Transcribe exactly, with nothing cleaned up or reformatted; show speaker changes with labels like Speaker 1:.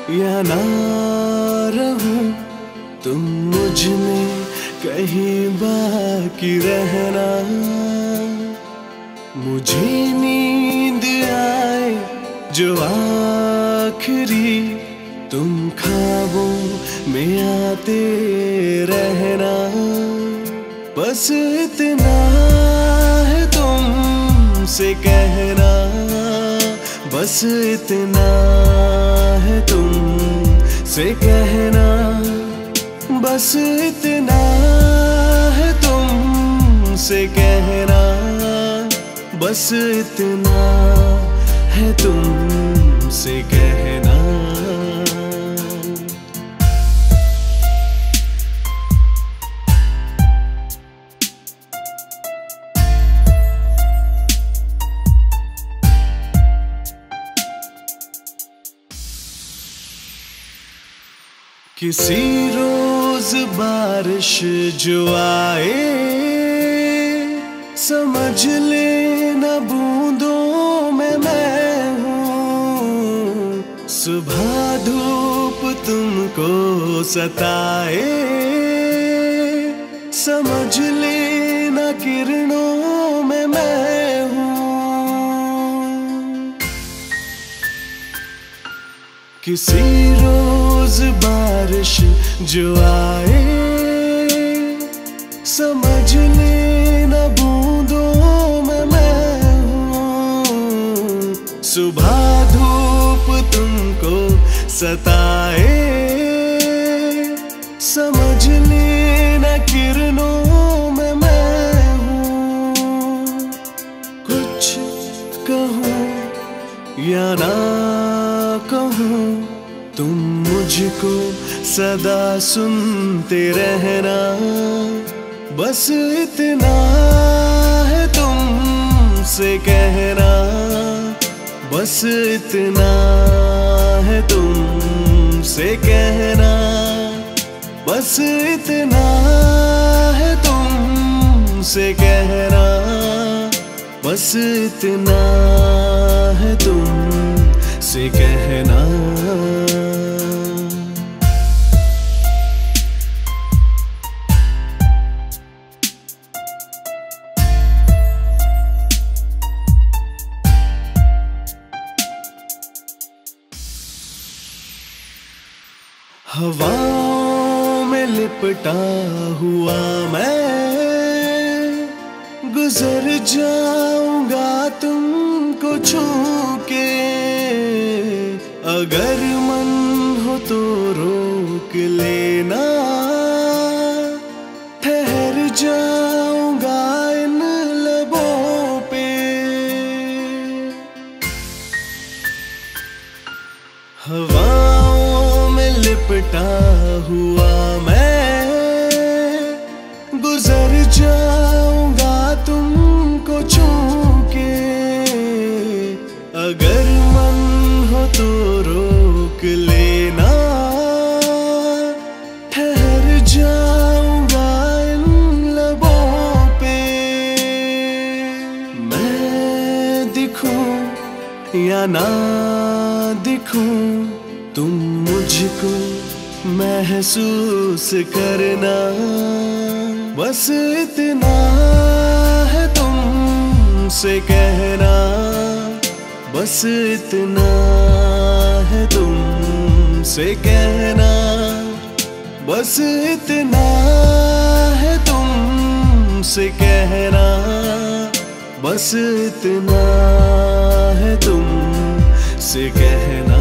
Speaker 1: या ना रहूं, तुम मुझ में कहीं बाकी रहना। मुझे नींद आए जो आखिरी, तुम ख्वाबों में आते रहना। बस इतना है तुमसे कहना, बस इतना है तुमसे कहना, बस इतना है तुमसे कहना, बस इतना है तुमसे कहना। किसी रोज बारिश जो आए, समझ लेना बूंदों में मैं हूँ। सुबह धूप तुमको सताए, समझ लेना किरणों में मैं हूँ। किसी रोज बारिश जो आए, समझ लेना बूंदों में मैं हूँ। सुबह धूप तुमको सताए, समझ लेना किरणों में मैं हूँ। कुछ कहूँ या ना कहूँ, तुम मुझको सदा सुनते रहना। बस इतना है तुमसे कहना, बस इतना है तुमसे कहना, बस इतना है तुमसे कहना, बस इतना है तुमसे कहना। हवाओं में लिपटा हुआ मैं, गुजर जाऊंगा तुमको छू के। अगर मन हो तो रोक लेना, ठहर जाऊंगा इन लबों पे। हवाओं में लिपटा हुआ मैं, गुजर जाऊंगा तुमको छू के। अगर मन हो तो रोक लेना, ठहर जाऊंगा इन लबों पे। मैं दिखूं या ना दिखूं, तुम मुझको महसूस करना। बस इतना है तुमसे कहना, बस इतना है तुमसे कहना, बस इतना है तुमसे कहना, बस इतना है तुमसे कहना।